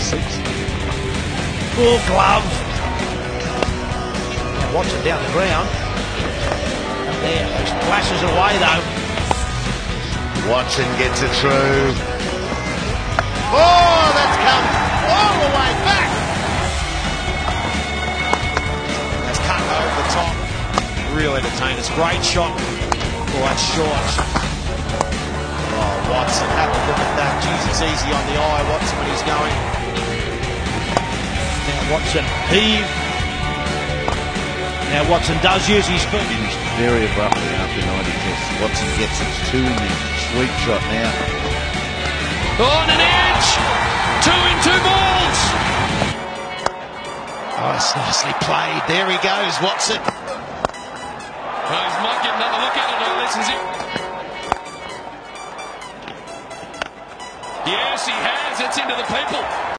seats. Full glove. Now Watson down the ground. There, splashes away though. Watson gets it through. Oh, that's come all the way back. That's cut over the top. Real entertainers. Great shot. Oh, that's short. Oh, Watson, have a look at that. Jesus, easy on the eye, Watson, when he's going. Now Watson heave. Now Watson does use his feet. Finished very abruptly after 90 tests. Watson gets it two in there. Sweet shot now. On an edge! 2 in 2 balls! Oh, it's nicely played. There he goes, Watson. Well, he might get another look at it, or lessons it. Yes, he has. It's into the people.